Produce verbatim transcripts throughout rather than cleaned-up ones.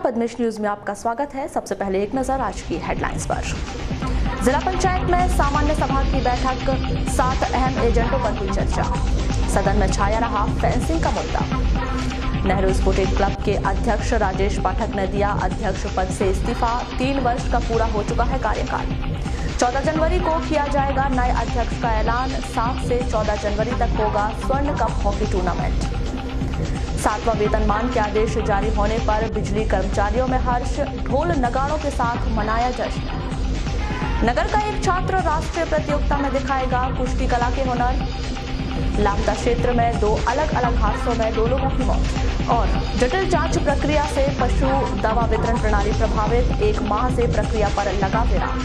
Padmesh news में आपका स्वागत है। सबसे पहले एक नजर आज की हेडलाइंस पर। जिला पंचायत में सामान्य सभा की बैठक, सात अहम एजेंडों पर हुई चर्चा। सदन में छाया रहा फेंसिंग का मुद्दा। नेहरू स्पोर्टिंग क्लब के अध्यक्ष राजेश पाठक ने दिया अध्यक्ष पद से इस्तीफा। तीन वर्ष का पूरा हो चुका है कार्यकाल। चौदह जनवरी को किया जाएगा नए अध्यक्ष का ऐलान। सात से चौदह जनवरी तक होगा स्वर्ण कप हॉकी टूर्नामेंट। सातवां वेतनमान के आदेश जारी होने पर बिजली कर्मचारियों में हर्ष, ढोल नगाड़ों के साथ मनाया जश्न। नगर का एक छात्र राष्ट्रीय प्रतियोगिता में दिखाएगा कुश्ती कला के हुनर। लापता क्षेत्र में दो अलग अलग हादसों में दो लोगों की मौत। और जटिल जांच प्रक्रिया से पशु दवा वितरण प्रणाली प्रभावित, एक माह से प्रक्रिया पर लगा विराम।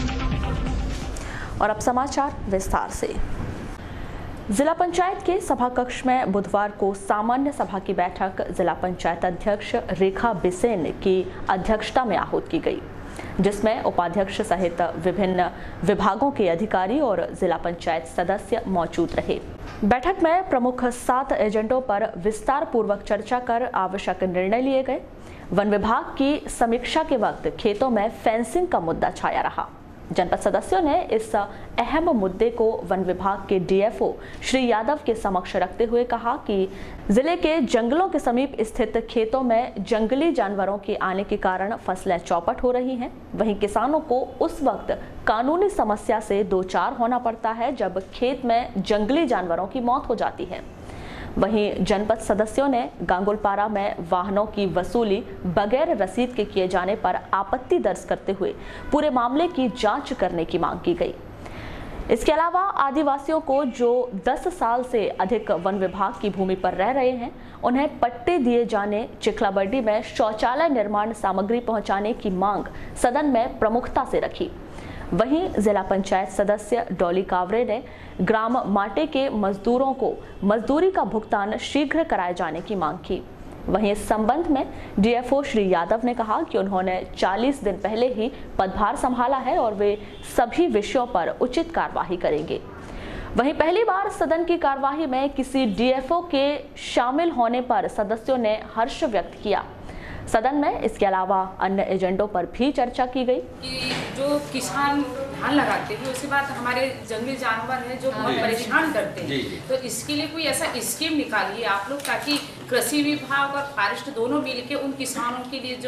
और अब समाचार विस्तार से। जिला पंचायत के सभा कक्ष में बुधवार को सामान्य सभा की बैठक जिला पंचायत अध्यक्ष रेखा बिसेन की अध्यक्षता में आहूत की गई, जिसमें उपाध्यक्ष सहित विभिन्न विभागों के अधिकारी और जिला पंचायत सदस्य मौजूद रहे। बैठक में प्रमुख सात एजेंडों पर विस्तार पूर्वक चर्चा कर आवश्यक निर्णय लिए गए। वन विभाग की समीक्षा के वक्त खेतों में फेंसिंग का मुद्दा छाया रहा। जनपद सदस्यों ने इस अहम मुद्दे को वन विभाग के डीएफओ श्री यादव के समक्ष रखते हुए कहा कि जिले के जंगलों के समीप स्थित खेतों में जंगली जानवरों के आने के कारण फसलें चौपट हो रही हैं। वहीं किसानों को उस वक्त कानूनी समस्या से दो चार होना पड़ता है जब खेत में जंगली जानवरों की मौत हो जाती है। वहीं जनपद सदस्यों ने गांगुलपारा में वाहनों की वसूली बगैर रसीद के किए जाने पर आपत्ति दर्ज करते हुए पूरे मामले की जांच करने की मांग की गई। इसके अलावा आदिवासियों को जो दस साल से अधिक वन विभाग की भूमि पर रह रहे हैं, उन्हें पट्टे दिए जाने, चिखलाबर्डी में शौचालय निर्माण सामग्री पहुंचाने की मांग सदन में प्रमुखता से रखी। वहीं जिला पंचायत सदस्य डॉली कावरे ने ग्राम माटे के मजदूरों को मजदूरी का भुगतान शीघ्र कराए जाने की मांग की। वहीं इस संबंध में डीएफओ श्री यादव ने कहा कि उन्होंने चालीस दिन पहले ही पदभार संभाला है और वे सभी विषयों पर उचित कार्यवाही करेंगे। वहीं पहली बार सदन की कार्यवाही में किसी डीएफओ के शामिल होने पर सदस्यों ने हर्ष व्यक्त किया। सदन में इसके अलावा अन्य एजेंडों पर भी चर्चा की गई कि जो किसान धान लगाते हैं उसके बाद हमारे जंगली जानवर हैं जो बहुत परेशान करते हैं, तो इसके लिए कोई ऐसा स्कीम निकालिए आप लोग ताकि कृषि विभाग और फॉरेस्ट दोनों मिलके उन किसानों के लिए जो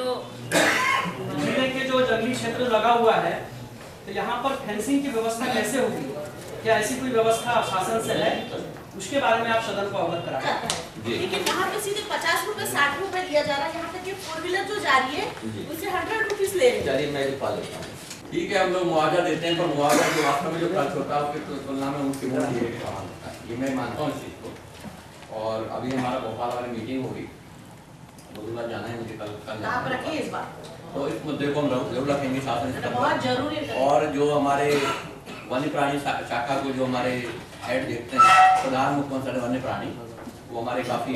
जिले के जो जंगली क्षेत्र लगा हुआ है तो यहाँ पर फेंसिंग की व्यवस्था कैसे होगी, क्या ऐसी कोई व्यवस्था शासन से है, उसके बारे में आप सदन को अवगत कराएं। लेकिन यहाँ पे सीधे पचास रुपए साठ रुपए दिया जा रहा है। यहाँ तक फोर व्हीलर जो जा रही है उसे हंड्रेड रुपीज ले रहे हैं। ठीक है, हम लोग मुआवजा देते हैं, पर मुआवजा के वास्तव में जो खर्च होता है उसकी तुलना में उनकी ये मैं मानता हूँ इस चीज को। और अभी हमारा भोपाल वाली मीटिंग होगी, बुधवार जाना है मुझे, कल कल आप रखिए इस बार, तो इस मुद्दे को हम जरूर रखेंगे शासन बहुत जरूरी है। और जो हमारे वन्य प्राणी शाखा को जो हमारे हेड देखते हैं, प्रधान मुख्य वन्य प्राणी, वो हमारे काफी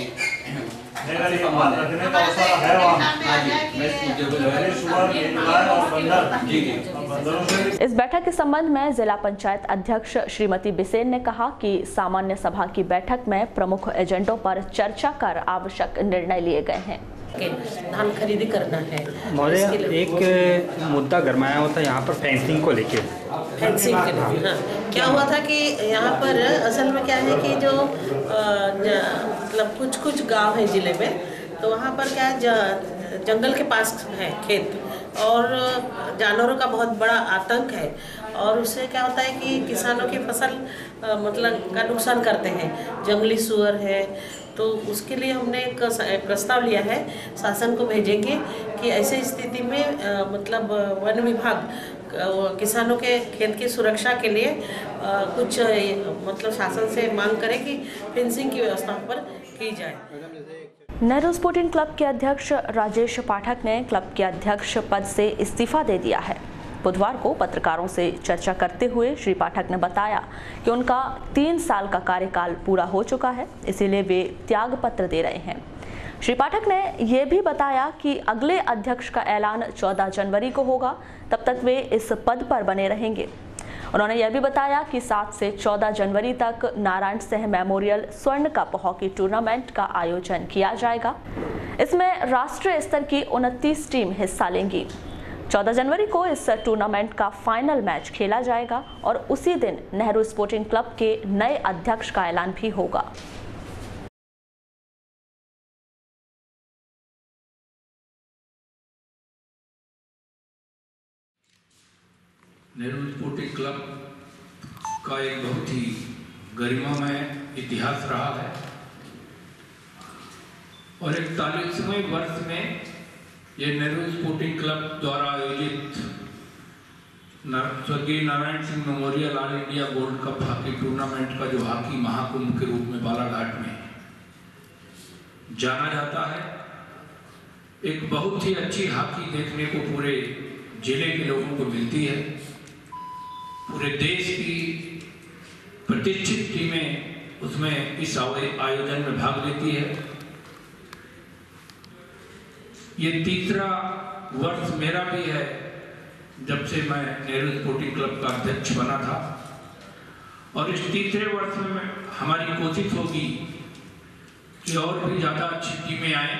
इस बैठक के संबंध में जिला पंचायत अध्यक्ष श्रीमती बिसेन ने कहा कि सामान्य सभा की बैठक में प्रमुख एजेंडों पर चर्चा कर आवश्यक निर्णय लिए गए हैं। धान खरीदी करना है। महोदय, एक मुद्दा गरमाया हुआ था यहाँ पर फेंसिंग को लेके। फेंसिंग के लिए हाँ, क्या हुआ था कि यहाँ पर असल में क्या है कि जो मतलब कुछ कुछ गांव है जिले में, तो वहाँ पर क्या है जंगल के पास है खेत और जानवरों का बहुत बड़ा आतंक है, और उससे क्या होता है कि किसानों की फसल आ, मतलब का नुकसान करते हैं। जंगली सुअर है, तो उसके लिए हमने एक प्रस्ताव लिया है, शासन को भेजेंगे कि ऐसे स्थिति में आ, मतलब वन विभाग किसानों के खेत की सुरक्षा के लिए आ, कुछ मतलब शासन से मांग करे कि फेंसिंग की व्यवस्था पर की जाए। नेहरू स्पोर्टिंग क्लब के अध्यक्ष राजेश पाठक ने क्लब के अध्यक्ष पद से इस्तीफा दे दिया है। बुधवार को पत्रकारों से चर्चा करते हुए श्री पाठक ने बताया कि उनका तीन साल का कार्यकाल पूरा हो चुका है, इसीलिए वे त्याग पत्र दे रहे हैं। श्री पाठक ने यह भी बताया कि अगले अध्यक्ष का ऐलान चौदह जनवरी को होगा, तब तक वे इस पद पर बने रहेंगे। उन्होंने यह भी बताया कि सात से चौदह जनवरी तक नारायण सिंह मेमोरियल स्वर्ण कप हॉकी टूर्नामेंट का आयोजन किया जाएगा। इसमें राष्ट्रीय स्तर की उनतीस टीम हिस्सा लेंगी। चौदह जनवरी को इस टूर्नामेंट का फाइनल मैच खेला जाएगा और उसी दिन नेहरू स्पोर्टिंग क्लब के नए अध्यक्ष का ऐलान भी होगा। नेहरू स्पोर्टिंग क्लब का एक बहुत ही गरिमामय इतिहास रहा है और इकतालीसवें वर्ष में ये नेहरू स्पोर्टिंग क्लब द्वारा आयोजित स्वर्गीय Narayan Singh memorial all India gold cup hockey tournament का जो हॉकी महाकुंभ के रूप में बालाघाट में जाना जाता है, एक बहुत ही अच्छी हॉकी देखने को पूरे जिले के लोगों को मिलती है। पूरे देश की प्रतिष्ठित टीमें उसमें इस आयोजन में भाग लेती है। ये तीसरा वर्ष मेरा भी है जब से मैं नेहरू स्पोर्टिंग क्लब का अध्यक्ष बना था और इस तीसरे वर्ष में हमारी कोशिश होगी कि और भी ज़्यादा अच्छी टीमें आए।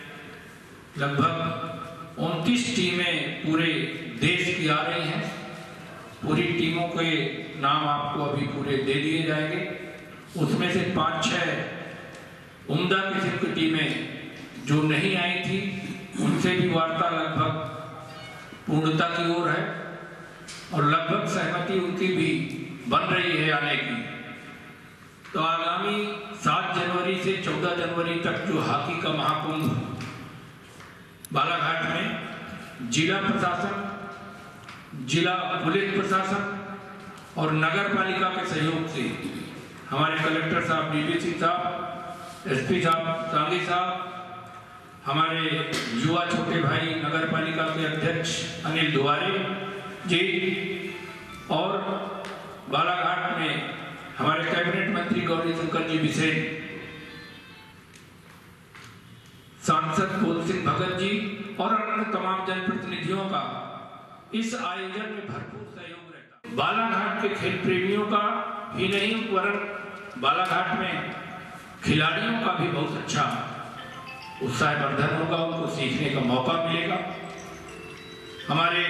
लगभग उनतीस टीमें पूरे देश की आ रही हैं। पूरी टीमों के नाम आपको अभी पूरे दे दिए जाएंगे। उसमें से पाँच छः उम्दा किस्म की टीमें जो नहीं आई थी उनसे भी वार्ता लगभग पूर्णता की ओर है और लगभग सहमति उनकी भी बन रही है आने की। तो आगामी सात जनवरी से चौदह जनवरी तक जो हॉकी का महाकुंभ बालाघाट में जिला प्रशासन, जिला पुलिस प्रशासन और नगर पालिका के सहयोग से हमारे कलेक्टर साहब डी डी सी साहब, एस पी साहब, सांगी साहब, हमारे युवा छोटे भाई नगर पालिका के अध्यक्ष अनिल दुआरे जी और बालाघाट में हमारे कैबिनेट मंत्री गौरी शंकर जी बिसेन, सांसद फूल सिंह भगत जी और अन्य तमाम जनप्रतिनिधियों का इस आयोजन में भरपूर सहयोग रहता है। बालाघाट के खेल प्रेमियों का ही नहीं वरन बालाघाट में खिलाड़ियों का भी बहुत अच्छा उत्साहवर्धन होगा, उनको सीखने का मौका मिलेगा। हमारे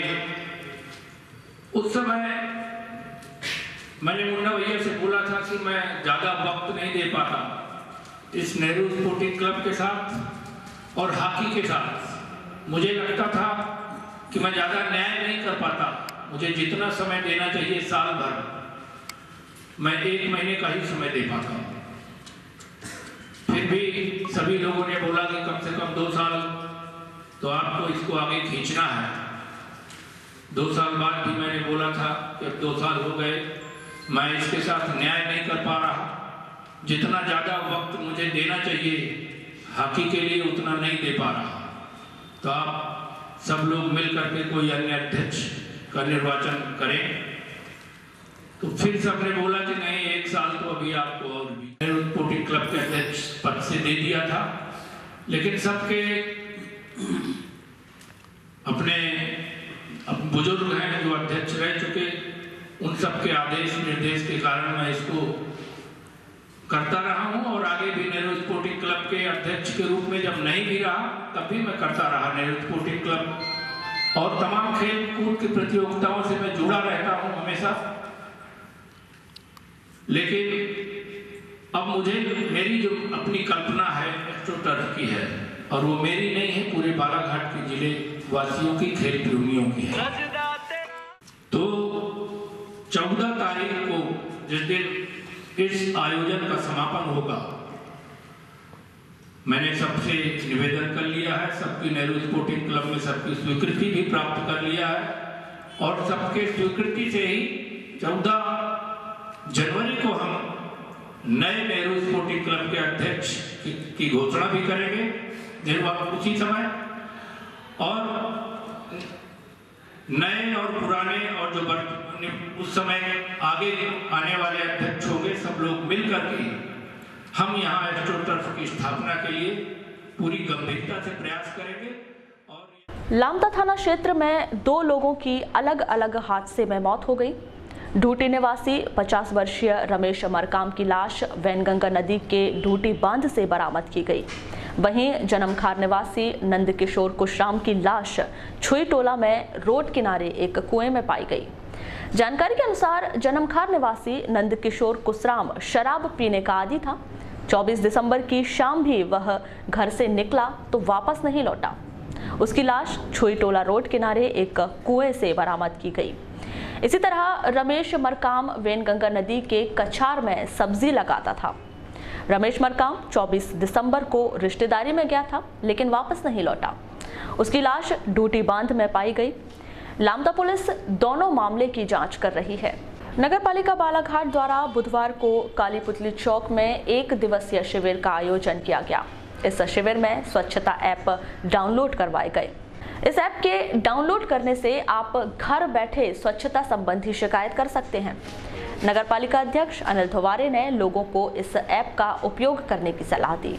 उस समय मैंने मुन्ना भैया से बोला था कि मैं ज़्यादा वक्त नहीं दे पाता इस नेहरू स्पोर्टिंग क्लब के साथ और हॉकी के साथ। मुझे लगता था कि मैं ज़्यादा न्याय नहीं कर पाता, मुझे जितना समय देना चाहिए साल भर मैं एक महीने का ही समय दे पाता हूँ। फिर भी सभी लोगों ने बोला कि कम से कम दो साल तो आपको इसको आगे खींचना है। दो साल बाद भी मैंने बोला था कि अब दो साल हो गए, मैं इसके साथ न्याय नहीं कर पा रहा। जितना ज़्यादा वक्त मुझे देना चाहिए हॉकी के लिए उतना नहीं दे पा रहा। तो आप सब लोग मिल करके कोई अन्य अध्यक्ष का निर्वाचन करें। तो फिर सबने बोला कि नहीं, एक साल तो अभी आपको और भी नेहरू स्पोर्टिंग क्लब के अध्यक्ष पद से दे दिया था, लेकिन सबके अपने, अपने बुजुर्ग हैं जो अध्यक्ष रह चुके, उन सबके आदेश निर्देश के कारण मैं इसको करता रहा हूं और आगे भी नेहरू स्पोर्टिंग क्लब के अध्यक्ष के रूप में जब नहीं भी रहा तब भी मैं करता रहा। नेहरू स्पोर्टिंग क्लब और तमाम खेल कूद की प्रतियोगिताओं से मैं जुड़ा रहता हूं हमेशा। लेकिन अब मुझे मेरी जो अपनी कल्पना है एस्ट्रोटर्फ की है और वो मेरी नहीं है, पूरे बालाघाट के जिले वासियों की, खेल प्रेमियों की है। तो चौदह तारीख को जिस दिन इस आयोजन का समापन होगा, मैंने सबसे निवेदन कर लिया है, सबकी नेहरू स्पोर्टिंग क्लब में सबकी स्वीकृति भी प्राप्त कर लिया है और सबके स्वीकृति से ही चौदह जनवरी को हम नए नेहरू स्पोर्टिंग क्लब के अध्यक्ष की घोषणा भी करेंगे निर्वाचन उसी समय, और नए और पुराने और जो उस समय आगे आने वाले अध्यक्ष होंगे सब लोग मिलकर के हम यहाँ एस्ट्रोटर्फ की स्थापना के लिए पूरी गंभीरता से प्रयास करेंगे। और लामता थाना क्षेत्र में दो लोगों की अलग अलग हादसे में मौत हो गई। ढूटी निवासी पचास वर्षीय रमेश मरकाम की लाश वैनगंगा नदी के ढूटी बांध से बरामद की गई। वहीं जन्मखार निवासी नंदकिशोर कुशराम की लाश छुईटोला में रोड किनारे एक कुएं में पाई गई। जानकारी के अनुसार जन्मखार निवासी नंदकिशोर कुशराम शराब पीने का आदी था। चौबीस दिसंबर की शाम भी वह घर से निकला तो वापस नहीं लौटा। उसकी लाश छुईटोला रोड किनारे एक कुएं से बरामद की गई। इसी तरह रमेश मरकाम वेनगंगा नदी के कछार में सब्जी लगाता था। रमेश मरकाम चौबीस दिसंबर को रिश्तेदारी में गया था लेकिन वापस नहीं लौटा। उसकी लाश डूटी बांध में पाई गई। लामदा पुलिस दोनों मामले की जांच कर रही है। नगरपालिका बालाघाट द्वारा बुधवार को काली पुतली चौक में एक दिवसीय शिविर का आयोजन किया गया। इस शिविर में स्वच्छता ऐप डाउनलोड करवाए गए। इस ऐप के डाउनलोड करने से आप घर बैठे स्वच्छता संबंधी शिकायत कर सकते हैं। नगरपालिका अध्यक्ष अनिल धोवारे ने लोगों को इस ऐप का उपयोग करने की सलाह दी।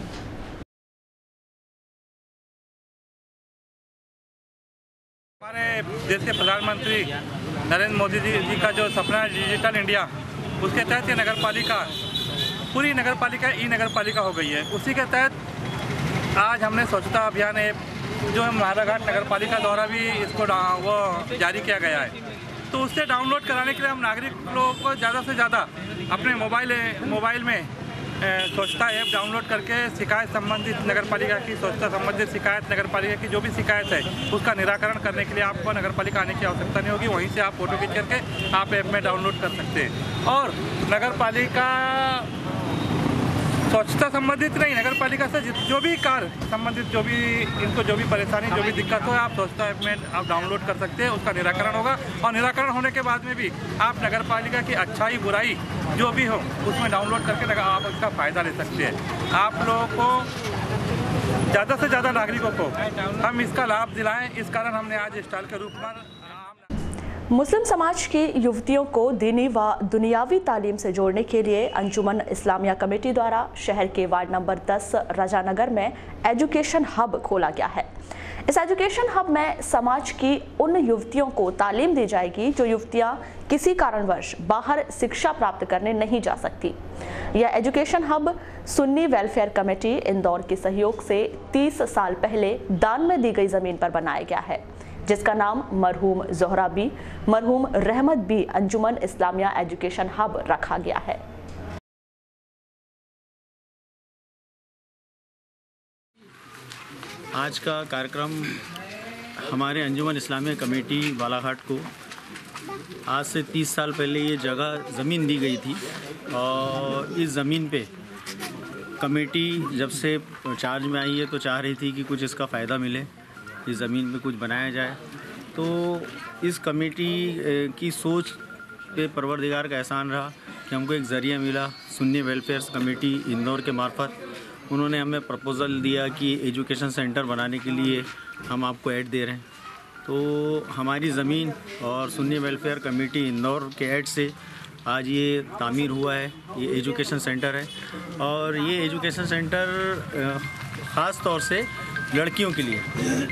हमारे देश के प्रधानमंत्री नरेंद्र मोदी जी, जी का जो सपना है डिजिटल इंडिया, उसके तहत ये नगर पालिका पूरी नगर पालिका ई नगर पालिका हो गई है। उसी के तहत आज हमने स्वच्छता अभियान ऐप जो है महाराघाट नगर पालिका द्वारा भी इसको वो जारी किया गया है। तो उससे डाउनलोड कराने के लिए हम नागरिक लोगों को ज़्यादा से ज़्यादा अपने मोबाइल मोबाइल में स्वच्छता ऐप डाउनलोड करके शिकायत संबंधित नगर पालिका की स्वच्छता संबंधित शिकायत नगर पालिका की जो भी शिकायत है उसका निराकरण करने के लिए आपको नगर पालिका आने की आवश्यकता नहीं होगी। वहीं से आप फोटो खींच करके आप ऐप में डाउनलोड कर सकते हैं। और नगर पालिका स्वच्छता संबंधित नहीं, नगर पालिका से जो भी कार्य संबंधित जो भी इनको जो भी परेशानी जो भी दिक्कत हो आप स्वच्छता ऐप में आप डाउनलोड कर सकते हैं। उसका निराकरण होगा और निराकरण होने के बाद में भी आप नगर पालिका की अच्छाई बुराई जो भी हो उसमें डाउनलोड करके आप उसका फ़ायदा ले सकते हैं। आप लोगों को ज़्यादा से ज़्यादा नागरिकों को हम इसका लाभ दिलाएं, इस कारण हमने आज स्टॉल के रूप में मुस्लिम समाज की युवतियों को दीनी व दुनियावी तालीम से जोड़ने के लिए अंजुमन इस्लामिया कमेटी द्वारा शहर के वार्ड नंबर दस रजानगर में एजुकेशन हब खोला गया है। इस एजुकेशन हब में समाज की उन युवतियों को तालीम दी जाएगी जो युवतियां किसी कारणवश बाहर शिक्षा प्राप्त करने नहीं जा सकती। यह education hub Sunni welfare committee Indore के सहयोग से तीस साल पहले दान में दी गई जमीन पर बनाया गया है, जिसका नाम मरहूम जोहरा बी मरहूम रहमत बी अंजुमन इस्लामिया एजुकेशन हब रखा गया है। आज का कार्यक्रम हमारे अंजुमन इस्लामिया कमेटी बालाघाट को आज से तीस साल पहले ये जगह ज़मीन दी गई थी और इस ज़मीन पे कमेटी जब से चार्ज में आई है तो चाह रही थी कि कुछ इसका फ़ायदा मिले, इस ज़मीन में कुछ बनाया जाए। तो इस कमेटी की सोच पे परवरदिगार का एहसान रहा कि हमको एक ज़रिया मिला। सुन्नी वेलफेयर कमेटी इंदौर के मार्फत उन्होंने हमें प्रपोज़ल दिया कि एजुकेशन सेंटर बनाने के लिए हम आपको ऐड दे रहे हैं। तो हमारी ज़मीन और सुन्नी वेलफेयर कमेटी इंदौर के ऐड से आज ये तामीर हुआ है, ये एजुकेशन सेंटर है। और ये एजुकेशन सेंटर ख़ास तौर से लड़कियों के लिए,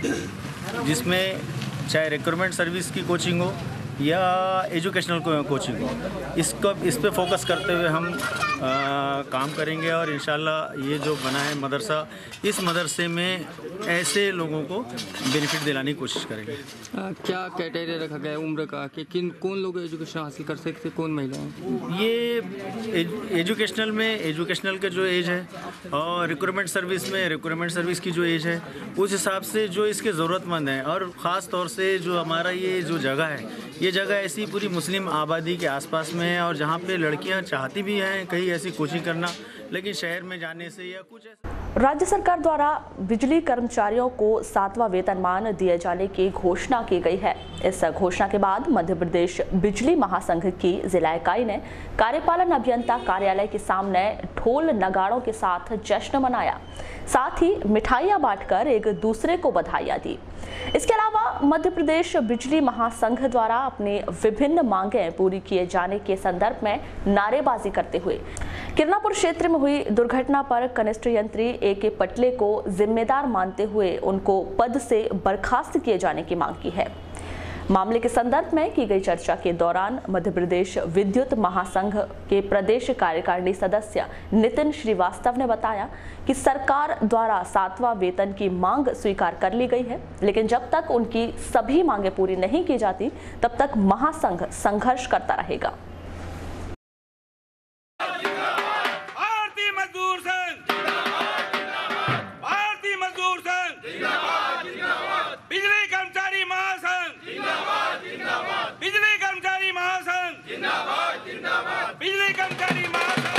जिसमें चाहे रिक्रूटमेंट सर्विस की कोचिंग हो या एजुकेशनल कोचिंग हो, इसको इस पे फोकस करते हुए हम आ, काम करेंगे। और इंशाल्लाह ये जो बना है मदरसा, इस मदरसे में ऐसे लोगों को बेनिफिट दिलाने की कोशिश करेंगे। आ, क्या क्राइटेरिया रखा गया है उम्र का कि किन कौन लोग एजुकेशन हासिल कर सकते, कौन महिलाएं? ये एजुकेशनल में एजुकेशनल का जो एज है और रिक्रूटमेंट सर्विस में रिक्रूटमेंट सर्विस की जो एज है, उस हिसाब से जो इसके ज़रूरतमंद हैं। और ख़ास तौर से जो हमारा ये जो जगह है, ये जगह ऐसी पूरी मुस्लिम आबादी के आसपास में है और जहाँ पे लड़कियाँ चाहती भी हैं कहीं ऐसी कोचिंग करना, लेकिन शहर में जाने से या कुछ ऐसा। राज्य सरकार द्वारा बिजली कर्मचारियों को सातवां वेतनमान दिए जाने की घोषणा की गई है। इस घोषणा के बाद मध्य प्रदेश बिजली महासंघ की जिला इकाई ने कार्यपालन अभियंता कार्यालय के सामने ढोल नगाड़ों के साथ जश्न मनाया, साथ ही मिठाइयां बांटकर एक दूसरे को बधाइयां दी। इसके अलावा मध्य प्रदेश बिजली महासंघ द्वारा अपनी विभिन्न मांगें पूरी किए जाने के संदर्भ में नारेबाजी करते हुए किरनापुर क्षेत्र में हुई दुर्घटना पर कनिष्ठ यंत्री ए के पटले को जिम्मेदार मानते हुए उनको पद से बर्खास्त किए जाने की मांग की है। मामले के संदर्भ में की गई चर्चा के दौरान मध्य प्रदेश विद्युत महासंघ के प्रदेश कार्यकारिणी सदस्य नितिन श्रीवास्तव ने बताया कि सरकार द्वारा सातवां वेतन की मांग स्वीकार कर ली गई है, लेकिन जब तक उनकी सभी मांगे पूरी नहीं की जाती तब तक महासंघ संघर्ष करता रहेगा। बिजली कर्मचारी महासंघ जिंदाबाद जिंदाबाद बिजली कर्मचारी महासंघ।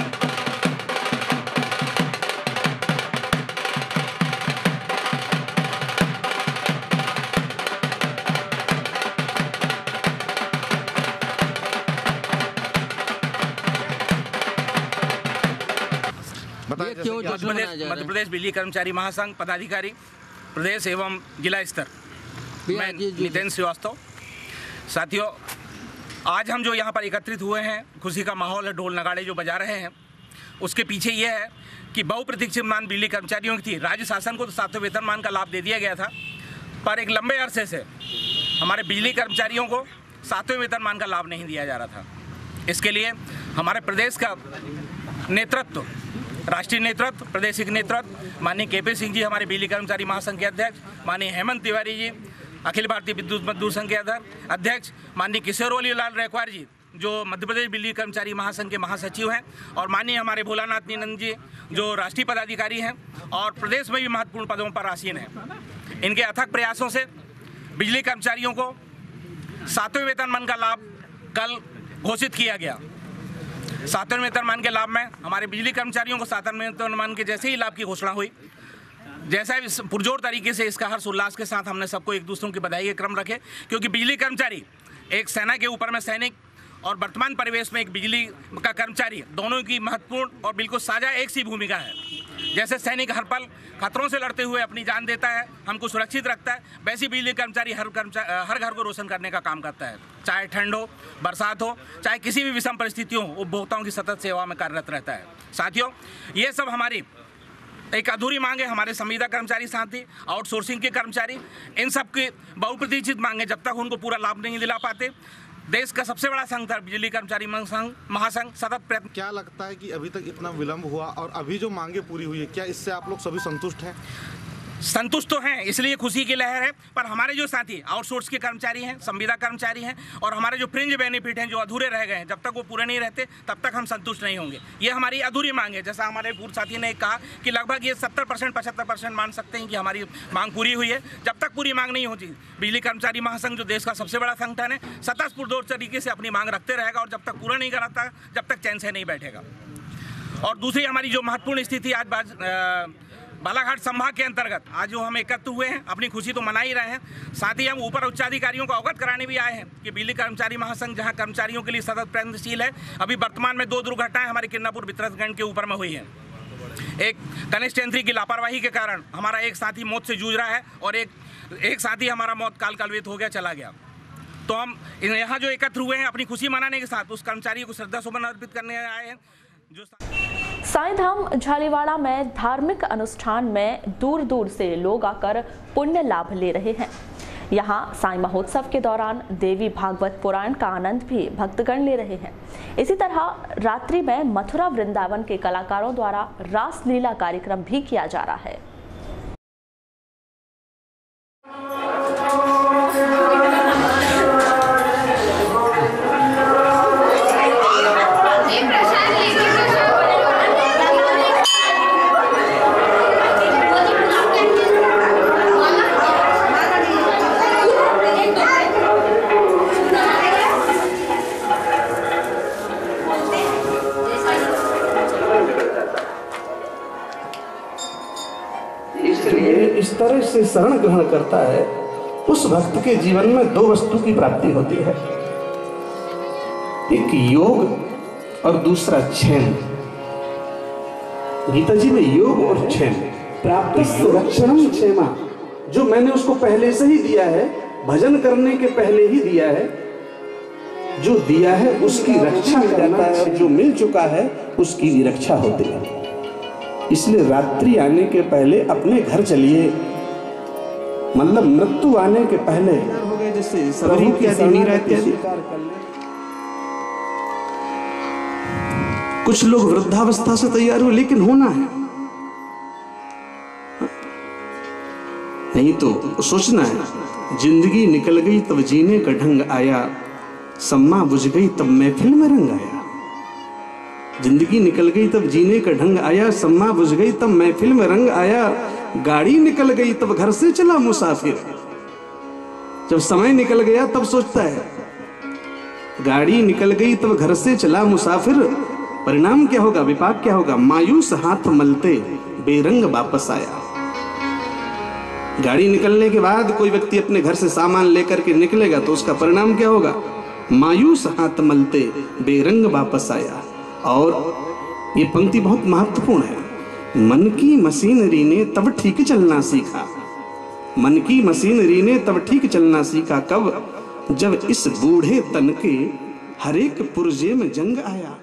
मध्य प्रदेश बिजली कर्मचारी महासंघ पदाधिकारी प्रदेश एवं जिला स्तर, मैं नितिन श्रीवास्तव। साथियों, आज हम जो यहाँ पर एकत्रित हुए हैं, खुशी का माहौल है, ढोल नगाड़े जो बजा रहे हैं, उसके पीछे ये है कि बहुप्रतीक्षित मांग बिजली कर्मचारियों की थी। राज्य शासन को तो सातवें वेतनमान का लाभ दे दिया गया था, पर एक लंबे अरसे से हमारे बिजली कर्मचारियों को सातवें वेतनमान का लाभ नहीं दिया जा रहा था। इसके लिए हमारे प्रदेश का नेतृत्व, राष्ट्रीय नेतृत्व, प्रादेशिक नेतृत्व, माननीय के पी सिंह जी हमारे बिजली कर्मचारी महासंघ के अध्यक्ष, माननीय हेमंत तिवारी जी अखिल भारतीय विद्युत मजदूर संघ के अध्यक्ष, माननीय किशोरी लाल रैकवार जी जो मध्य प्रदेश बिजली कर्मचारी महासंघ के महासचिव हैं, और माननीय हमारे भोलानाथ निनंद जी जो राष्ट्रीय पदाधिकारी हैं और प्रदेश में भी महत्वपूर्ण पदों पर आसीन हैं। इनके अथक प्रयासों से बिजली कर्मचारियों को सातवें वेतनमान का लाभ कल घोषित किया गया। सातवें वेतनमान के लाभ में हमारे बिजली कर्मचारियों को सातवें वेतनमान के जैसे ही लाभ की घोषणा हुई, जैसा इस पुरजोर तरीके से इसका हर्ष उल्लास के साथ हमने सबको एक दूसरों की बधाई के क्रम रखे, क्योंकि बिजली कर्मचारी एक सेना के ऊपर में सैनिक और वर्तमान परिवेश में एक बिजली का कर्मचारी, दोनों की महत्वपूर्ण और बिल्कुल साझा एक सी भूमिका है। जैसे सैनिक हर पल खतरों से लड़ते हुए अपनी जान देता है, हमको सुरक्षित रखता है, वैसी बिजली कर्मचारी हर कर्मचारी हर घर को रोशन करने का काम करता है। चाहे ठंड हो, बरसात हो, चाहे किसी भी विषम परिस्थितियों हो, उपभोक्ताओं की सतत सेवा में कार्यरत रहता है। साथियों, ये सब हमारी एक अधूरी मांग है। हमारे संविदा कर्मचारी साथी, आउटसोर्सिंग के कर्मचारी, इन सब की बहुप्रतीक्षित मांगे, जब तक उनको पूरा लाभ नहीं दिला पाते, देश का सबसे बड़ा संघ था बिजली कर्मचारी महासंघ सतत प्रयत्न। क्या लगता है कि अभी तक इतना विलंब हुआ और अभी जो मांगे पूरी हुई है, क्या इससे आप लोग सभी संतुष्ट हैं? संतुष्ट तो हैं, इसलिए खुशी की लहर है। पर हमारे जो साथी आउटसोर्स के कर्मचारी हैं, संविदा कर्मचारी हैं, और हमारे जो फ्रिंज बेनिफिट हैं जो अधूरे रह गए हैं, जब तक वो पूरे नहीं रहते तब तक हम संतुष्ट नहीं होंगे। ये हमारी अधूरी मांग है। जैसा हमारे पूर्व साथी ने कहा कि लगभग ये सत्तर परसेंट पचहत्तर परसेंट मान सकते हैं कि हमारी मांग पूरी हुई है। जब तक पूरी मांग नहीं होती, बिजली कर्मचारी महासंघ जो देश का सबसे बड़ा संगठन है, सतत पुरजोर तरीके से अपनी मांग रखते रहेगा, और जब तक पूरा नहीं कराता, जब तक चैन से नहीं बैठेगा। और दूसरी हमारी जो महत्वपूर्ण स्थिति आज बाज बालाघाट संभाग के अंतर्गत आज जो हम एकत्र हुए हैं, अपनी खुशी तो मना ही रहे हैं, साथ ही हम ऊपर उच्चाधिकारियों को अवगत कराने भी आए हैं कि बिजली कर्मचारी महासंघ जहां कर्मचारियों के लिए सतत प्रयत्नशील है। अभी वर्तमान में दो दुर्घटनाएं हमारे किन्नापुर वितरतगंज के ऊपर में हुई हैं। एक कनिष्ठ यंत्री की लापरवाही के कारण हमारा एक साथी मौत से जूझ रहा है, और एक एक साथी हमारा मौत काल कलवित हो गया, चला गया। तो हम यहाँ जो एकत्र हुए हैं, अपनी खुशी मनाने के साथ उस कर्मचारी को श्रद्धा सुमन अर्पित करने आए हैं। जो साईं धाम झालीवाड़ा में धार्मिक अनुष्ठान में दूर दूर से लोग आकर पुण्य लाभ ले रहे हैं। यहाँ साईं महोत्सव के दौरान देवी भागवत पुराण का आनंद भी भक्तगण ले रहे हैं। इसी तरह रात्रि में मथुरा वृंदावन के कलाकारों द्वारा रास लीला कार्यक्रम भी किया जा रहा है। इस तरह से शरण ग्रहण करता है, उस भक्त के जीवन में दो वस्तु की प्राप्ति होती है, एक योग और दूसरा क्षेम। गीता जी में योग और क्षेम प्राप्त रक्षणम क्षेमा, जो मैंने उसको पहले से ही दिया है, भजन करने के पहले ही दिया है, जो दिया है उसकी रक्षा करना है, जो मिल चुका है उसकी भी रक्षा होती है। इसलिए रात्रि आने के पहले अपने घर चलिए, मतलब मृत्यु आने के पहले जैसे सबरी इत्यादि मीरा इत्यादि। कुछ लोग वृद्धावस्था से तैयार हुए, लेकिन होना है, नहीं तो सोचना है। जिंदगी निकल गई तब जीने का ढंग आया, सम्मा बुझ गई तब महफिल में रंग आया। जिंदगी निकल गई तब जीने का ढंग आया, सम्मा बुझ गई तब महफिल में रंग आया। गाड़ी निकल गई तब घर से चला मुसाफिर। जब समय निकल गया तब सोचता है, गाड़ी निकल गई तब घर से चला मुसाफिर। परिणाम क्या होगा, विपाक क्या होगा? मायूस हाथ मलते बेरंग वापस आया। गाड़ी निकलने के बाद कोई व्यक्ति अपने घर से सामान लेकर के निकलेगा तो उसका परिणाम क्या होगा? मायूस हाथ मलते बेरंग वापस आया। और ये पंक्ति बहुत महत्वपूर्ण है। मन की मशीनरी ने तब ठीक चलना सीखा, मन की मशीनरी ने तब ठीक चलना सीखा। कब? जब इस बूढ़े तन के हर एक पुर्जे में जंग आया।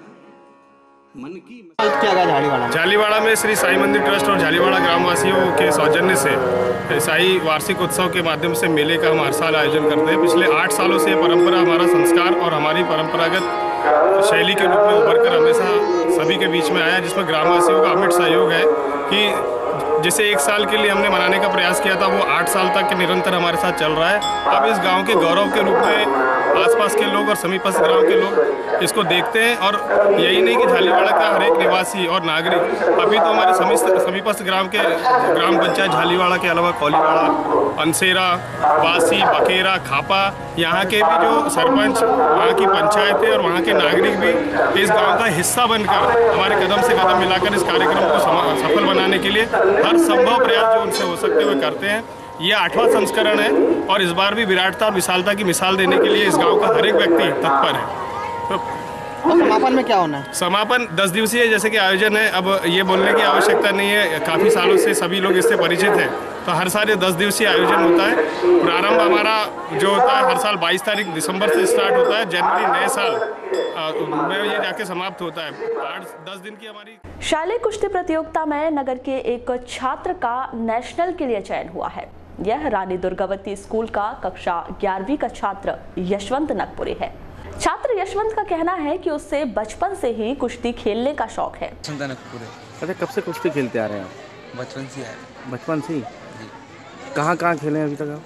मन की झालीवाड़ा में श्री साई मंदिर ट्रस्ट और झालीवाड़ा ग्रामवासियों के सौजन्य से साई वार्षिक उत्सव के माध्यम से मेले का हम हर साल आयोजन करते हैं। पिछले आठ सालों से परंपरा, हमारा संस्कार और हमारी परंपरागत शैली के रूप में उभर कर हमेशा सभी के बीच में आया, जिसमें ग्रामवासियों का अमिट सहयोग है कि जिसे एक साल के लिए हमने मनाने का प्रयास किया था, वो आठ साल तक निरंतर हमारे साथ चल रहा है। अब इस गांव के गौरव के रूप में आसपास के लोग और समीपस्थ गांव के लोग इसको देखते हैं। और यही नहीं कि झालीवाड़ा का हर एक निवासी और नागरिक, अभी तो हमारे समीपस्थ समीपस्थ ग्राम के ग्राम पंचायत झालीवाड़ा के अलावा कौलीवाड़ा, अनसेरा, बासी, बकेरा, खापा, यहाँ के भी जो सरपंच, वहाँ की पंचायतें और वहाँ के नागरिक भी इस गांव का हिस्सा बनकर हमारे कदम से कदम मिलाकर इस कार्यक्रम को सफल बनाने के लिए हर संभव प्रयास जो उनसे हो सकते हुए करते हैं। ये आठवां संस्करण है और इस बार भी विराटता और विशालता की मिसाल देने के लिए इस गांव का हर एक व्यक्ति तत्पर है। तो समापन में क्या होना है? समापन दस दिवसीय जैसे कि आयोजन है। अब ये बोलने की आवश्यकता नहीं है, काफ़ी सालों से सभी लोग इससे परिचित हैं, तो हर साल ये दस दिवसीय आयोजन होता है। प्रारंभ हमारा जो होता है हर साल बाईस तारीख दिसंबर से स्टार्ट होता है, जनवरी नए साल में ये जाके समाप्त होता है। आठ दस दिन की हमारी शालेय कुश्ती प्रतियोगिता में नगर के एक छात्र का नेशनल के लिए चयन हुआ है। यह रानी दुर्गावती स्कूल का कक्षा ग्यारहवीं का छात्र यशवंत नकपुरे है। छात्र यशवंत का कहना है कि उसे बचपन से ही कुश्ती खेलने का शौक है। अच्छा, कब से कुश्ती खेलते आ रहे हैं आप? बचपन से आए। बचपन से ही? कहाँ कहाँ खेले हैं अभी तक आप?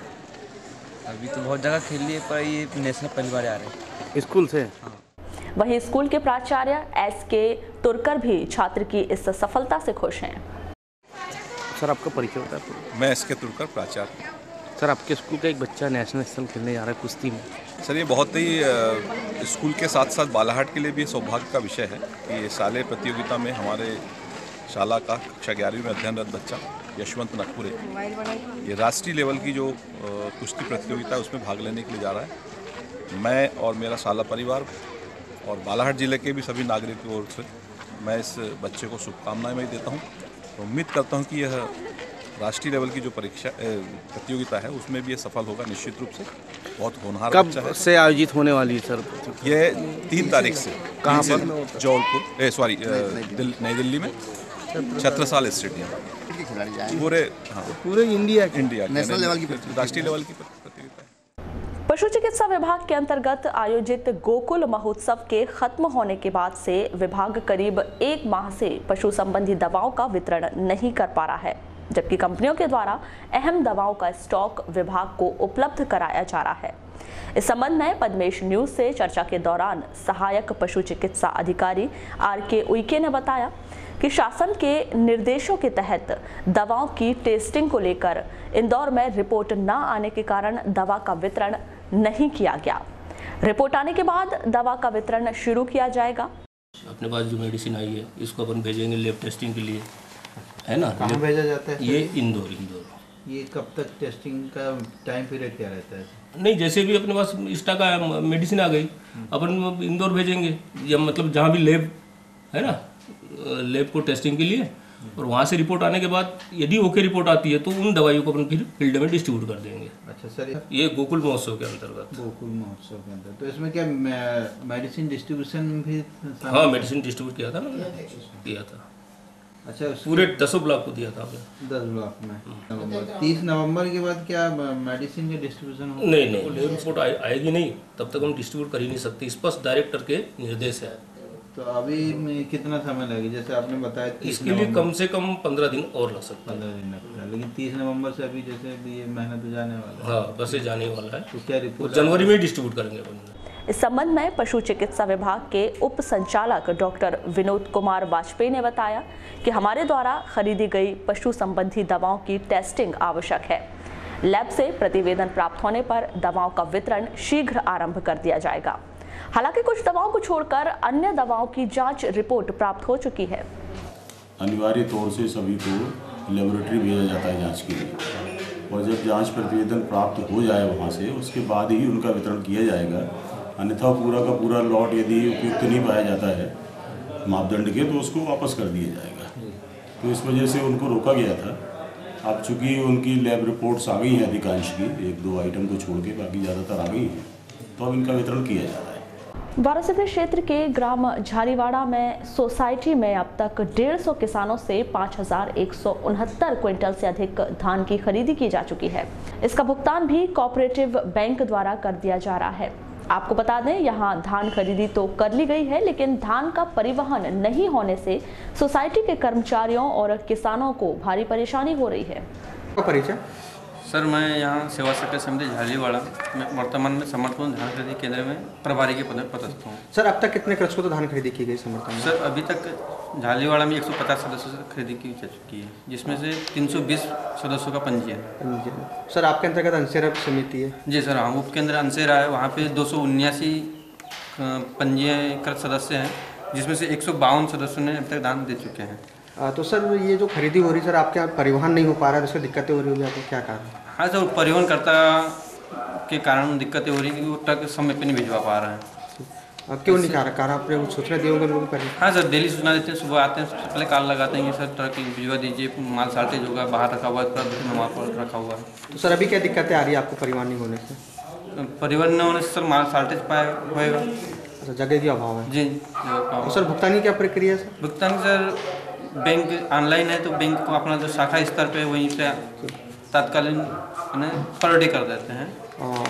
अभी तो बहुत जगह खेल लिए, पर ये नेशनल पहली बार आ रहे हैं। स्कूल से? हाँ। वहीं स्कूल के प्राचार्य एस के तुरकर भी छात्र की इस सफलता से खुश हैं। सर, आपका परिचय होता है? मैं एस के तुरकर, प्राचार्य। सर, आपके स्कूल का एक बच्चा नेशनल स्तर खेलने जा रहा है कुश्ती में। सर, ये बहुत ही स्कूल के साथ साथ बालाहाट के लिए भी सौभाग्य का विषय है कि ये शालेय प्रतियोगिता में हमारे शाला का कक्षा ग्यारहवीं में अध्ययनरत बच्चा यशवंत नकपुरे ये राष्ट्रीय लेवल की जो कुश्ती प्रतियोगिता है उसमें भाग लेने के लिए जा रहा है। मैं और मेरा शाला परिवार और बालाहाट जिले के भी सभी नागरिकों की ओर से मैं इस बच्चे को शुभकामनाएं मैं देता हूं। तो उम्मीद करता हूं कि यह राष्ट्रीय लेवल की जो परीक्षा प्रतियोगिता है उसमें भी ये सफल होगा निश्चित रूप से। बहुत होनहार बच्चा है। कब से आयोजित होने वाली है सर? ये तीन तारीख से। कहाँ पर? जौलपुर, सॉरी नई दिल्ली में छत्रसाल स्टेडियम। पूरे हाँ पूरे इंडिया इंडिया नेशनल लेवल की राष्ट्रीय लेवल की प्रतियोगिता है। पशु चिकित्सा विभाग के अंतर्गत आयोजित गोकुल महोत्सव के खत्म होने के बाद से विभाग करीब एक माह से पशु संबंधी दवाओं का वितरण नहीं कर पा रहा है, जबकि कंपनियों के द्वारा अहम दवाओं का स्टॉक विभाग को उपलब्ध कराया जा रहा है। इस संबंध में पद्मेश न्यूज से चर्चा के दौरान सहायक पशु चिकित्सा अधिकारी आर के उइके ने बताया कि शासन के निर्देशों के तहत दवाओं की टेस्टिंग को लेकर इंदौर में रिपोर्ट न आने के कारण दवा का वितरण नहीं किया गया। रिपोर्ट आने के बाद दवा का वितरण शुरू किया जाएगा। अपने पास जो मेडिसिन आई है इसको अपन भेजेंगे लैब टेस्टिंग के लिए, है ना? कहाँ भेजा जाता है? ये इंदौर। इंदौर ये कब तक टेस्टिंग का टाइम पीरियड क्या रहता है? नहीं, जैसे भी अपने पास स्टॉक आया, मेडिसिन आ गई, अपन इंदौर भेजेंगे, या मतलब जहाँ भी लैब है ना, लैब को टेस्टिंग के लिए, और वहाँ से रिपोर्ट आने के बाद यदि ओके रिपोर्ट आती है तो उन दवाइयों को अपन फिर फील्ड में डिस्ट्रीब्यूट कर देंगे। अच्छा सर, ये गोकुल महोत्सव के अंतर्गत। गोकुल महोत्सव के अंदर तो इसमें क्या मेडिसिन डिस्ट्रीब्यूशन भी? हाँ, मेडिसिन डिस्ट्रीब्यूट किया था ना, किया था। अच्छा, पूरे दसों ब्लॉक को दिया था आपने। दस ब्लॉक में तीस नवंबर के बाद क्या मेडिसिन के डिस्ट्रीब्यूशन हो? नहीं नहीं, लैब रिपोर्ट आएगी नहीं, तब तक हम डिस्ट्रीब्यूट कर ही नहीं सकते, स्पष्ट डायरेक्टर के निर्देश है। तो अभी कितना समय लगेगा, जैसे आपने बताया? इसके लिए कम से कम पंद्रह दिन और लग सकता है। पंद्रह दिन लगता है, लेकिन तीस नवंबर से अभी जैसे अभी ये महीना तो जाने वाला है। हाँ, बस ये जाने वाला है, तो क्या रिपोर्ट जनवरी में डिस्ट्रीब्यूट करेंगे अपन। इस संबंध में पशु चिकित्सा विभाग के उप संचालक डॉक्टर विनोद कुमार वाजपेयी ने बताया कि हमारे द्वारा खरीदी गई पशु संबंधी दवाओं की टेस्टिंग आवश्यक है। लैब से प्रतिवेदन प्राप्त होने पर दवाओं का वितरण शीघ्र आरंभ कर दिया जाएगा। हालांकि कुछ दवाओं को छोड़कर अन्य दवाओं की जांच रिपोर्ट प्राप्त हो चुकी है। अनिवार्य तौर से सभी को लेबोरेटरी भेजा जाता है जांच के लिए, और जब जांच प्रतिवेदन प्राप्त हो जाए वहां से, उसके बाद ही उनका वितरण किया जाएगा। अन्यथा पूरा का पूरा लॉट यदि उपयुक्त नहीं पाया जाता है मापदंड के, तो उसको वापस कर दिया जाएगा। तो इस वजह से उनको रोका गया था। अब चूँकि उनकी लैब रिपोर्ट्स आ गई हैं अधिकांश की, एक दो आइटम को छोड़ के बाकी ज़्यादातर आ गई हैं, तो अब इनका वितरण किया जा रहा है। वारासिवनी क्षेत्र के ग्राम झारीवाड़ा में सोसाइटी में अब तक डेढ़ सौ किसानों से पाँच हजार एक सौ उनहत्तर क्विंटल से अधिक धान की खरीदी की जा चुकी है। इसका भुगतान भी कोऑपरेटिव बैंक द्वारा कर दिया जा रहा है। आपको बता दें, यहाँ धान खरीदी तो कर ली गई है, लेकिन धान का परिवहन नहीं होने से सोसाइटी के कर्मचारियों और किसानों को भारी परेशानी हो रही है। परिचय सर, मैं यहाँ सेवा सेक्टर समिति झालीवाड़ा में वर्तमान में समर्थन धान खरीदी केंद्र में प्रभारी के पद पर पदस्थ हूँ। सर, अब तक कितने कृषकों को धान खरीदी की गई समर्थन में? सर, अभी तक झालीवाड़ा में एक सौ पचास सदस्यों से खरीदी की जा चुकी है, जिसमें से तीन सौ बीस सदस्यों का पंजीयन। सर, आपके अंतर्गत अंसेरा समिति है? जी सर, हाँ, उप केंद्र अंसेरा है। वहाँ पे दो सौ उन्यासी पंजीकृत सदस्य हैं, जिसमें से एक सौ बावन सदस्यों ने अब तक दान दे चुके हैं। आ, तो सर, ये जो खरीदी हो रही है सर, आपके यहाँ परिवहन नहीं हो पा रहा है, उससे दिक्कतें हो रही होगी, आपको क्या कारण? हाँ सर, परिवहन करता के कारण दिक्कतें हो रही है, क्योंकि वो ट्रक समय पे नहीं भिजवा पा रहे हैं। क्यों नहीं कह रहा? कारण आपने सूचना दी होगी लोगों को? हाँ सर, डेली सूचना देते हैं, सुबह आते हैं, सबसे पहले कॉल लगाते हैं कि सर ट्रक भिजवा दीजिए, माल शार्टेज होगा, बाहर रखा हुआ है, ट्रक माल पर रखा हुआ है। तो सर, अभी क्या दिक्कतें आ रही है आपको परिवहन नहीं होने से? परिवहन न होने से सर माल शार्टेज पाए होएगा। अच्छा, जगह की अभाव है? जी। तो सर, भुगतान की क्या प्रक्रिया है सर? भुगतान सर बैंक ऑनलाइन है, तो बैंक को अपना जो शाखा स्तर पे वहीं से तत्कालीन पर डे कर देते हैं। और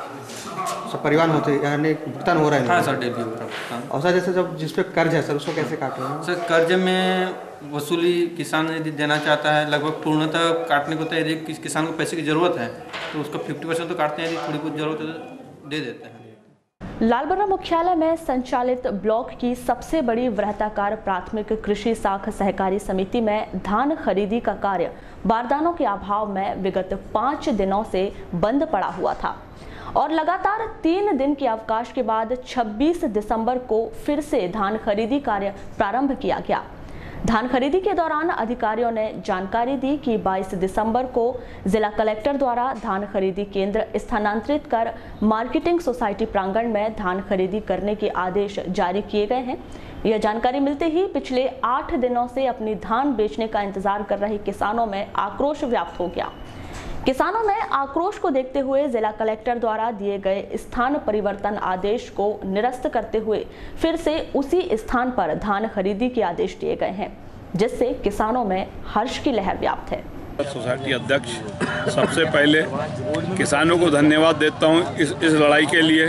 सर, परिवहन होते यानी भुगतान हो रहा है? हाँ सर, डेली हो रहा है भुगतान। और सर, जैसे जब जिस पे कर्ज है सर, उसको कैसे काट रहे हैं? सर, कर्ज में वसूली किसान यदि देना चाहता है, लगभग पूर्णतः काटने को तो यदि किस किसान को पैसे की ज़रूरत है तो उसका फिफ्टी परसेंट तो काटते हैं, यदि थोड़ी बहुत ज़रूरत है तो दे देते हैं। लालबर्रा मुख्यालय में संचालित ब्लॉक की सबसे बड़ी वृहताकार प्राथमिक कृषि शाख सहकारी समिति में धान खरीदी का कार्य बारदानों के अभाव में विगत पाँच दिनों से बंद पड़ा हुआ था और लगातार तीन दिन के अवकाश के बाद छब्बीस दिसंबर को फिर से धान खरीदी कार्य प्रारंभ किया गया। धान खरीदी के दौरान अधिकारियों ने जानकारी दी कि बाईस दिसंबर को जिला कलेक्टर द्वारा धान खरीदी केंद्र स्थानांतरित कर मार्केटिंग सोसाइटी प्रांगण में धान खरीदी करने के आदेश जारी किए गए हैं। यह जानकारी मिलते ही पिछले आठ दिनों से अपनी धान बेचने का इंतजार कर रहे किसानों में आक्रोश व्याप्त हो गया। किसानों में आक्रोश को देखते हुए जिला कलेक्टर द्वारा दिए गए स्थान परिवर्तन आदेश को निरस्त करते हुए फिर से उसी स्थान पर धान खरीदी के आदेश दिए गए हैं, जिससे किसानों में हर्ष की लहर व्याप्त है। सोसाइटी अध्यक्ष, सबसे पहले किसानों को धन्यवाद देता हूं इस इस लड़ाई के लिए,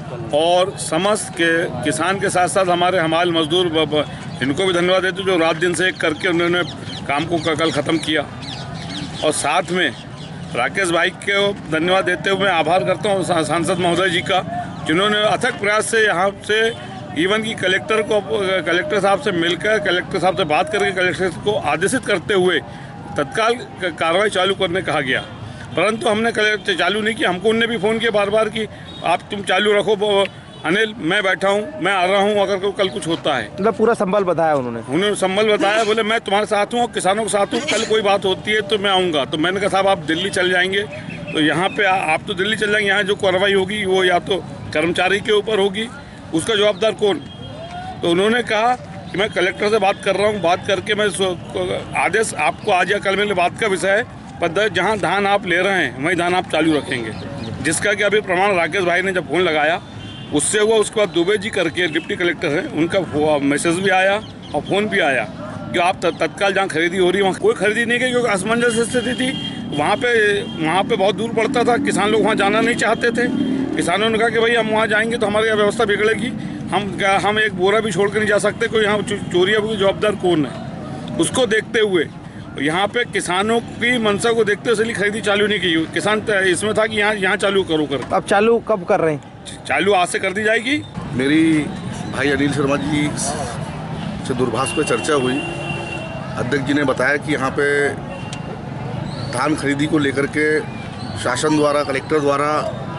और समस्त के किसान के साथ साथ हमारे हमाल मजदूर इनको भी धन्यवाद देते जो रात दिन से एक करके उन्होंने काम को कल ख़त्म किया। और साथ में राकेश भाई को धन्यवाद देते हुए मैं आभार करता हूँ सांसद महोदय जी का, जिन्होंने अथक प्रयास से यहाँ से इवन की कलेक्टर को कलेक्टर साहब से मिलकर कलेक्टर साहब से बात करके कलेक्टर को आदेशित करते हुए तत्काल कार्रवाई चालू करने कहा गया, परंतु हमने कलेक्टर चालू नहीं किया। हमको उनने भी फ़ोन किया बार बार कि आप तुम चालू रखो अनिल, मैं बैठा हूँ, मैं आ रहा हूँ, अगर कल कुछ होता है। मतलब पूरा संबल बताया उन्होंने? उन्होंने संबल बताया, बोले मैं तुम्हारे साथ हूँ और किसानों के साथ हूँ, कल कोई बात होती है तो मैं आऊँगा। तो मैंने कहा साहब आप दिल्ली चल जाएंगे, तो यहाँ पे आ, आप तो दिल्ली चल जाएंगे, यहाँ जो कार्रवाई होगी वो या तो कर्मचारी के ऊपर होगी, उसका जवाबदार कौन? तो उन्होंने कहा कि मैं कलेक्टर से बात कर रहा हूँ, बात करके मैं आदेश आपको आज या कल मेरे बात का विषय है, पर जहाँ धान आप ले रहे हैं वहीं धान आप चालू रखेंगे, जिसका कि अभी प्रमाण राकेश भाई ने जब फ़ोन लगाया उससे हुआ। उसके बाद दुबे जी करके डिप्टी कलेक्टर हैं, उनका मैसेज भी आया और फ़ोन भी आया, कि आप तत्काल जहाँ खरीदी हो रही है वहाँ कोई खरीदी नहीं की, क्योंकि असमंजस स्थिति थी। वहाँ पे वहाँ पे बहुत दूर पड़ता था, किसान लोग वहाँ जाना नहीं चाहते थे। किसानों ने कहा कि भाई हम वहाँ जाएंगे तो हमारी व्यवस्था बिगड़ेगी, हम क्या हम एक बोरा भी छोड़ कर नहीं जा सकते, कोई यहाँ चोरी की जवाबदार कौन है। उसको देखते हुए यहाँ पे किसानों की मंशा को देखते हुए खरीदी चालू नहीं की। किसान इसमें था कि यहाँ यहाँ चालू करो कर। अब चालू कब कर रहे हैं? चालू आज से कर दी जाएगी। मेरी भाई अनिल शर्मा जी से दूरभाष पे चर्चा हुई। अध्यक्ष जी ने बताया कि यहाँ पे धान खरीदी को लेकर के शासन द्वारा, कलेक्टर द्वारा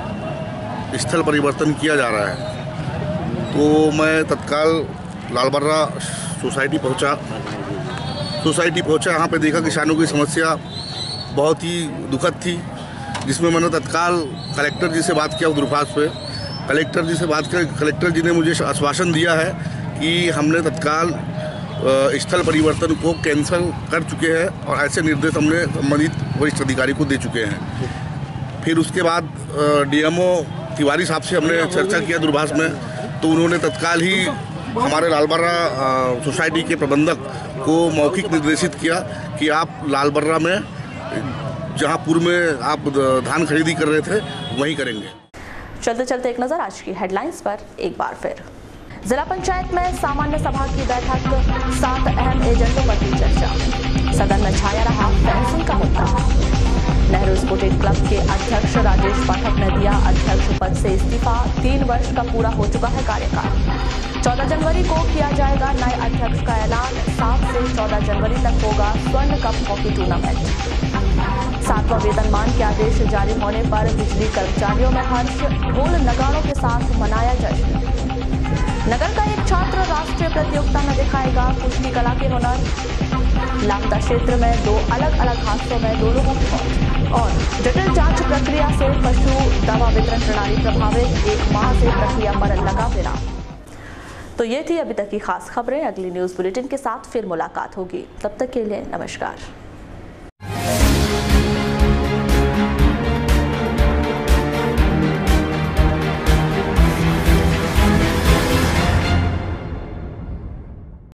स्थल परिवर्तन किया जा रहा है। तो मैं तत्काल लालबर्रा सोसाइटी पहुँचा सोसाइटी पहुँचा यहाँ पे देखा किसानों की समस्या बहुत ही दुखद थी, जिसमें मैंने तत्काल कलेक्टर जी से बात किया दूरभाष पे। कलेक्टर जी से बात कर कलेक्टर जी ने मुझे आश्वासन दिया है कि हमने तत्काल स्थल परिवर्तन को कैंसिल कर चुके हैं और ऐसे निर्देश हमने संबंधित वरिष्ठ अधिकारी को दे चुके हैं। फिर उसके बाद डीएमओ तिवारी साहब से हमने चर्चा किया दूरभाष में, तो उन्होंने तत्काल ही हमारे लालबर्रा सोसाइटी के प्रबंधक को मौखिक निर्देशित किया कि आप लालबर्रा में जहां पूर्व में आप धान खरीदी कर रहे थे वहीं करेंगे। चलते चलते एक नजर आज की हेडलाइंस पर एक बार फिर। जिला पंचायत में सामान्य सभा की बैठक, सात अहम एजेंडों पर की चर्चा। सदन में छाया रहा फेंसिंग का मुद्दा। नेहरू स्पोर्टिंग क्लब के अध्यक्ष राजेश पाठक ने दिया अध्यक्ष पद से इस्तीफा। तीन वर्ष का पूरा हो चुका है कार्यकाल। चौदह जनवरी को किया जाएगा नए अध्यक्ष का ऐलान। सात से चौदह जनवरी तक होगा स्वर्ण कप हॉकी टूर्नामेंट। सातवां वेतनमान के आदेश जारी होने पर बिजली कर्मचारियों में हर्ष। ढोल नगाड़ों के साथ मनाया जश्न। नगर का एक छात्र राष्ट्रीय प्रतियोगिता में दिखाएगा कुश्ती कला के हुनर। लापता क्षेत्र में दो अलग अलग हादसों में दो लोगों की मौत। और जटिल जांच प्रक्रिया से पशु दवा वितरण प्रणाली प्रभावित। एक माह से प्रक्रिया पर लगा विराम। तो ये थी अभी तक की खास खबरें। अगली न्यूज बुलेटिन के साथ फिर मुलाकात होगी, तब तक के लिए नमस्कार।